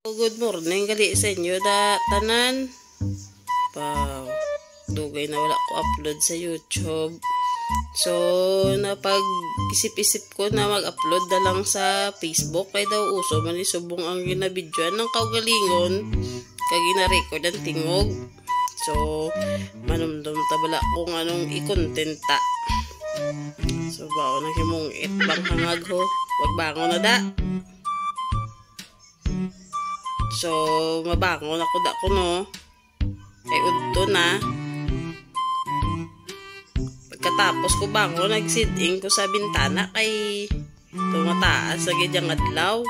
Good morning gali sa inyo tanan. Wow, dugay na wala ko upload sa YouTube. So, napag-isip-isip ko na mag-upload na lang sa Facebook. Kaya daw uso man subong ang ginabidyoan ng kaugalingon. Kaya gina-record ang tingog. So, manumdum tabala kung anong i-content ta. So, bao na himong itbang hangag ho. Wag bango na da. So, mabangon ako da ko no. Ay udto na. Pagkatapos ko bangon, nagsiding ko sa bintana kay tumataas sa gidyang adlaw.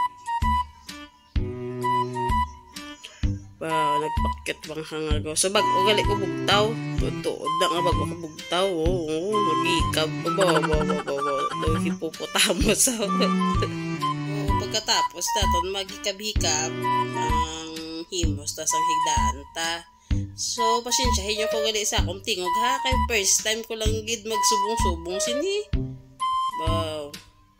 Wow, nagpakit bang hangago. So, bago gali ko bugtaw. Tuod na nga bago ko bugtaw. Oo, mag-ikab. Daw hipopotamos. Pagkatapos naton magikab-hikab ang himos tas ang higdaan ta. So pasensyahin nyo ko gali sa akong tingog ha, kay first time ko lang gid magsubong-subong sini. Wow.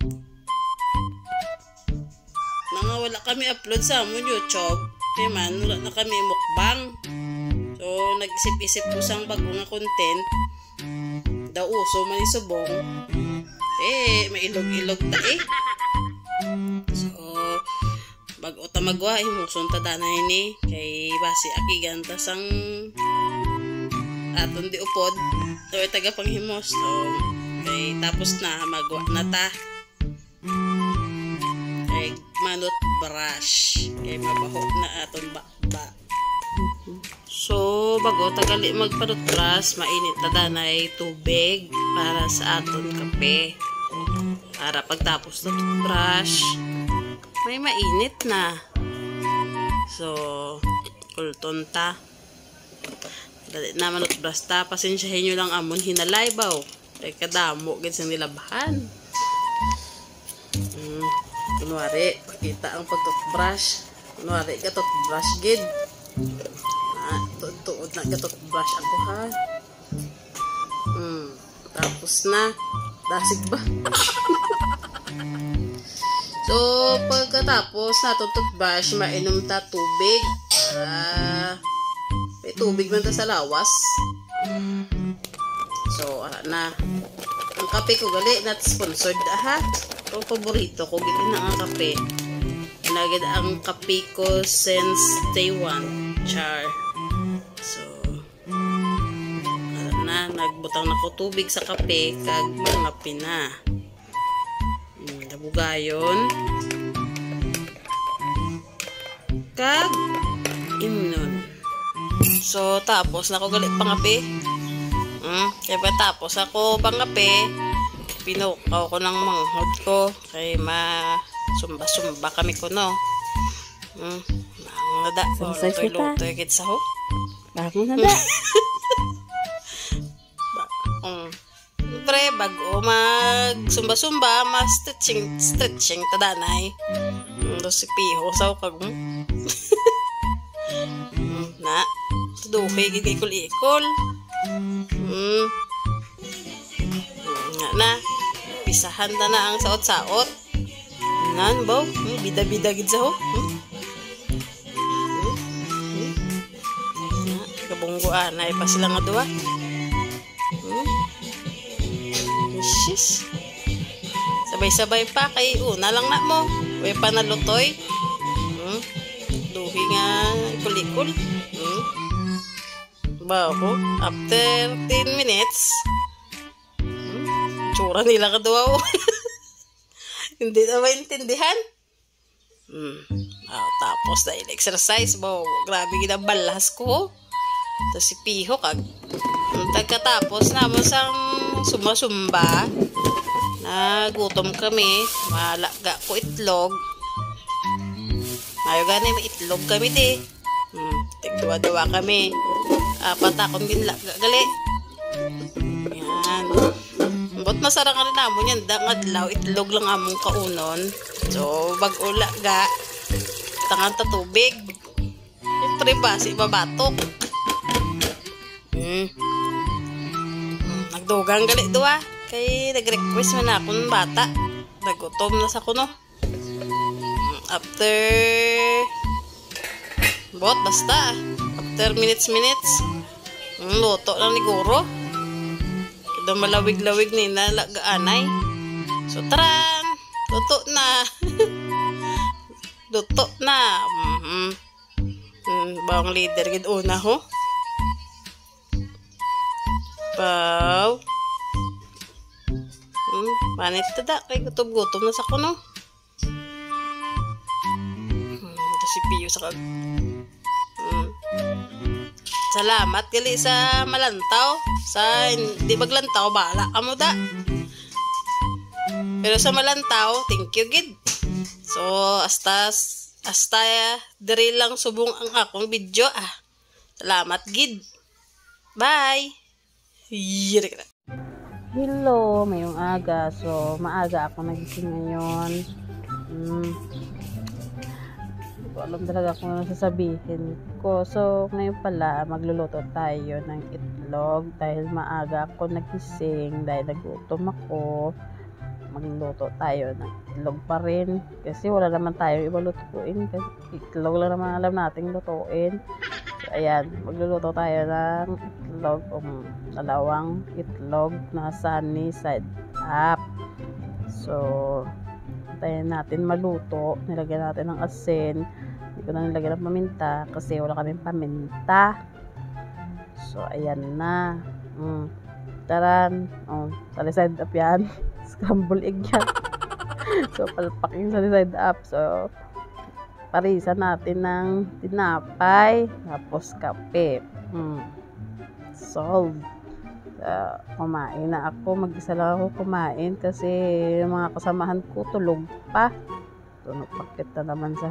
Nanga wala kami upload sa amon YouTube. Kaya man wala na kami mukbang. So nag-isip-isip ko sang bago nga content. Daw uso man isubong. Mailog-ilog ta So, bago ta magwa, himuson ta danay ni kay basi akigan ta sang aton di upod. So, taga panghimos. So, kay tapos na magwa na ta. Kay manot brush. Kay mabaho na aton bakba. So, bago tagali magpanot brush, mainit ta danay tubig para sa aton kape. Para pagtapos na toothbrush, may mainit na. So, kulton ta. Dali naman toothbrush ta. Pasensyahin nyo lang amon hinalay baw. Kaya kadamo, gid sa nilabahan. Kunwari, pakita ang pag-toothbrush. Kunwari, ka-toothbrush gid. Tuod na ka-toothbrush ako ha. Tapos na. Dasig ba? So, pagkatapos na toothbrush, mainom ta tubig. May tubig man ta sa lawas. So, na. Ang kape ko gali, not sponsored ha. Ang paborito ko, gali na ang kape. Nagad ang kape ko since day 1. Char. So, nagbutang na ko tubig sa kape kag mga pina. Dabugayon kag imnon. So tapos na ko galit pangape. Kaya tapos ako pangape, pinukaw ko ng manghod ko kay sumba kami ko no. Nada ko lutoy kit sa ho. Bago na da. Pre, bago mag-sumba-sumba, stretching tadanay. Si Piho sa kag na, tuduhi, gigikul-ikul. Na, pisahan na ang saot-saot. Nan, baw, bida-bida gid sa ho. Kabungguan, ay pa sila nga duwa. Shis. Sabay-sabay pa kay una lang na mo. Way pa nalutoy. Duhi nga kulikul. Bago. After 10 minutes. Tsura nila kaduwa. Hindi na maintindihan. Tapos dahil exercise. Grabe ginabalas ko. Tapos si Piho kag. Pagkatapos naman sang sumba-sumba, nagutom kami, malaga ko itlog. Mayo gani, may itlog kami di. Tigduwa-duwa kami. Apat akong ginlaga gali. Yan. Ba't masarang ka rin namon yan? Dangadlaw, itlog lang among kaunon. So, bag-ula ga, tangan ta tubig. Siyempre ba, si mabatok. Nagdugang gali duwa. Kay nag-request man akong bata. Nagutom na sa kuno. After Bot, basta. After minutes. Luto lang ni Guro. Kaya malawig-lawig ni nalagaanay. So, taran! Luto na. Luto na. Bawang leader gid una ho. Baw. Panit tada kay gutom na sa kuno. Ito si Pio sa Salamat gali sa malantaw. Sa hindi maglantaw bala amo da. Pero sa malantaw, thank you gid. So hasta diri lang subong ang akong video Salamat gid. Bye. Hello, mayong aga. So maaga ako nagising ngayon. Alam talaga kung ano sasabihin ko. So, ngayon pala, magluluto tayo ng itlog dahil maaga ako nagising, dahil nagutom ako. Magluluto tayo ng itlog pa rin kasi wala naman tayo iba lutuin kasi itlog lang naman alam nating lutuin. So, ayan, magluluto tayo ng itlog dalawang itlog na sunny side up. So, tayin natin maluto, nilagyan natin ng asin. Hindi ko na nilagyan ng paminta kasi wala kaming paminta. So ayan na. Taran. Sunny side up yan. Scramble egg yan. So palpaking sunny side up. So parisan natin ng tinapay tapos kape. Solve. Kumain na ako, mag-isa lang ako kumain kasi mga kasamahan ko tulog pa. Tunog pakit na naman sa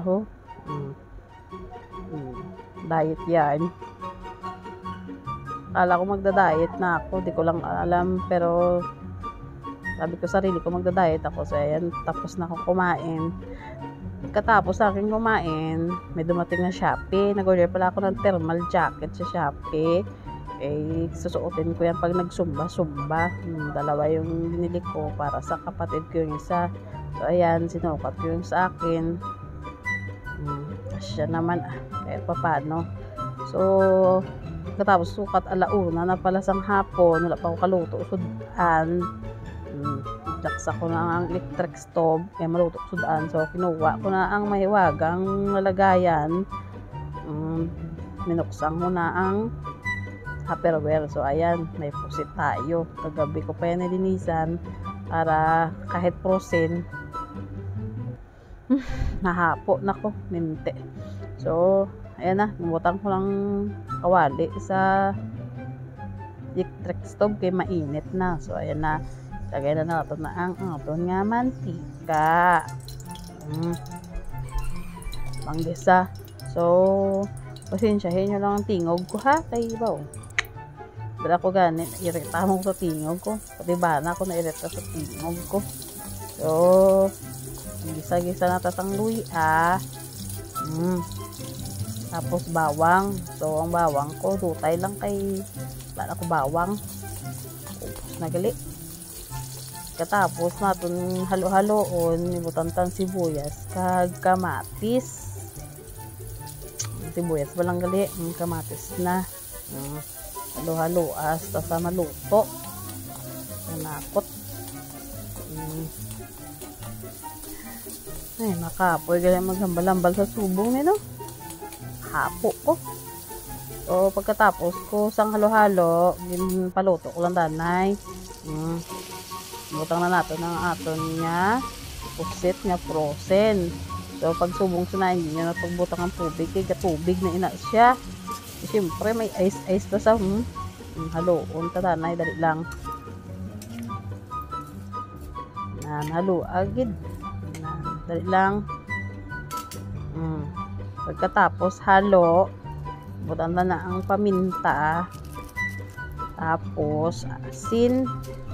diet yan. Akala ko magda-diet na ako, di ko lang alam, pero sabi ko sarili ko magda-diet ako. So ayan, tapos na ako kumain. Katapos sa akin kumain, may dumating na Shopee. Nag-order pala ako ng thermal jacket sa Shopee. Susuotin ko yan pag nagsumba. Dalawa yung binili ko para sa kapatid ko yung isa. So ayan, sinukat ko yung sa akin. Siya naman kahit pa paano. So katapos sukat alauna na pala sang hapon, wala pa ako kaluto sudan. Jaksa ko na ang electric stove kaya maluto sudan. So kinuha ko na ang mahiwagang lalagayan. Minuksan ko na ang Tupperware. So ayan, may pusit tayo. Kagabi ko pa yan nilinisan para kahit frozen nahapo na ko minte. So ayan na, bumutang ko lang kawali sa electric stove kaya mainit na. So ayan na, lagay na natin na ang aton nga mantika. Panggisa. So pasensyahin nyo lang ang tingog ko ha, kay ibaw. Pero ako ganit, irita mo sa tingog ko. Pati ba na ako nairita sa tingog ko. So gisa-gisa na tatang luya. Tapos bawang. So ang bawang ko dutay lang kay wala ko bawang. Nagali. Katapos natin halo-haloon, ibutantan sibuyas kag kamatis. Sibuyas walang gali, kamatis na. Halo-halo hasta sa maluto. Nanakot. Ay, makapoy ganyan maghambal-hambal sa subong nino. Hapo ko. So, pagkatapos ko sang halo-halo, paluto ko lang danay. Butang na natin ang aton niya. Pusit niya frozen. So, pag subong sunayin, hindi niya na pagbutang ang tubig. Kaya tubig na ina siya. Siyempre, may ice na sa haloon. Tadanay, dali lang. Halo agad. Dali lang. Pagkatapos halo, butan na ang paminta. Tapos asin.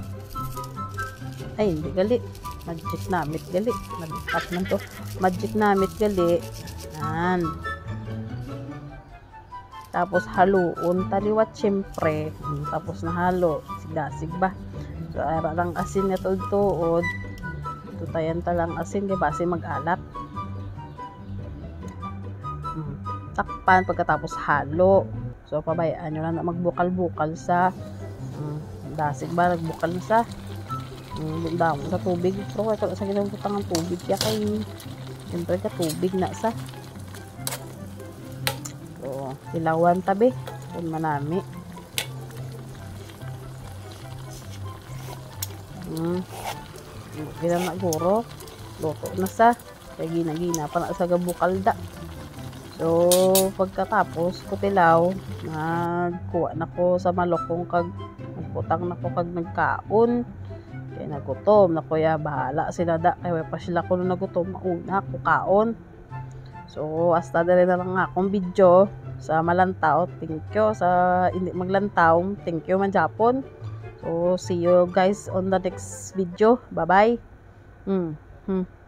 Ay, hindi gali. Magic namit gali. Nagpat man to. Magic namit gali. Yan. Tapos haluon taliwat syempre. Tapos na halo. Sigasig ba? So, ara lang asin na tuod-tuod. Tutayan talang asin, di ba? Kasi mag-alat. takpan pagkatapos halo. So pabayaan nyo lang na magbukal-bukal sa dasig ba nagbukal na sa damo sa tubig. Pero kaya sa ginabutang ng tubig kaya kay siyempre ka tubig na sa so ilawan tabi kung manami gina na guro luto na sa kaya gina pa na sa gabukal da. So pagkatapos kutilaw nagkuha na ko sa malokong kag nagputang na ko kag nagkaon kaya nagutom na kuya bahala sila da kaya pa sila ko nagutom mauna ko kaon. So hasta dali na lang akong video sa malantaw. Thank you sa hindi maglantaw. Thank you man Japon. So see you guys on the next video. Bye bye.